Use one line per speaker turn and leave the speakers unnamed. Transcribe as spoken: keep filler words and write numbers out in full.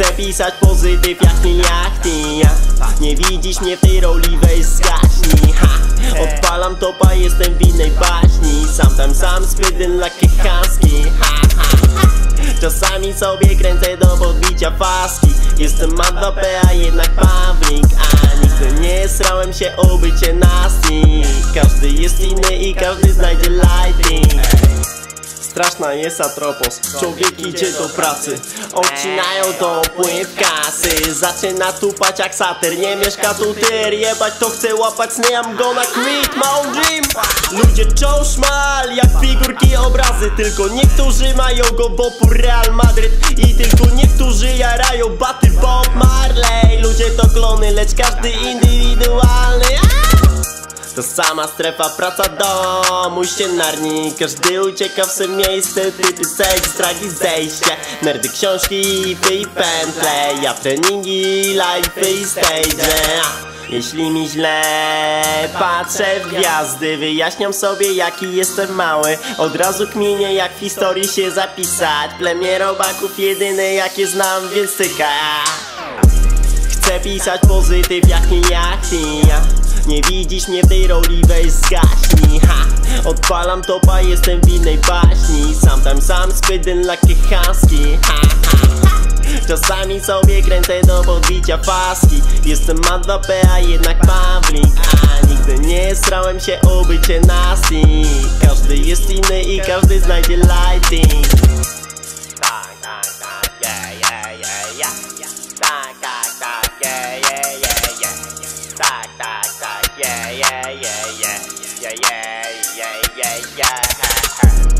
Chcę pisać pozytyw jak nie jak ty, ja. Nie widzisz mnie w tej roli, weź zgaśnij, ha. Odpalam topa, jestem w innej baśni. Sometimes I'm spitting like a husky, ha, ha, ha. Czasami sobie kręcę do podbicia faski. Jestem ma dwa P, a jednak Pawlik. A nigdy nie srałem się o bycie nasty. Każdy jest inny i każdy znajdzie lighting. Straszna jest Atropos, człowiek idzie do pracy. Odcinają to pływ kasy. Zaczyna tupać jak satyr, nie mieszka tu tyr. Jebać to chce łapać sny, I'm gonna quit my own dream. Ludzie czą szmal jak figurki obrazy. Tylko niektórzy mają go w opór Real Madryt. I tylko niektórzy jarają baty Bob Marley. Ludzie to klony, lecz każdy indywidualny. To sama strefa, praca, dom, mój ścienarnik. Każdy ucieka w sobie miejsce, typy seks, strach i zejście. Nerdy, książki, ify i pętle. Ja treningi, life i stage. Jeśli mi źle, patrzę w gwiazdy. Wyjaśniam sobie jaki jestem mały. Od razu kminie jak w historii się zapisać. Plemię robaków jedyne jakie znam, więc tyka. Chcę pisać pozytyw jak nie jak ty, ja. Nie widzisz mnie w tej roli, weź zgaśnij, ha. Odpalam topa, jestem w innej baśni. Sometimes I'm spitting like a husky, ha, ha, ha. Czasami sobie kręcę do podbicia faski. Jestem ma dwa P, a jednak Pawlik. A nigdy nie srałem się o bycie nasty. Każdy jest inny i każdy znajdzie lighting. Tak, tak, tak, yeah, yeah, yeah, yeah. Tak, tak, tak, yeah, yeah, yeah, yeah. Tak, tak, tak, yeah, yeah, yeah, yeah, yeah, yeah, yeah, yeah, yeah.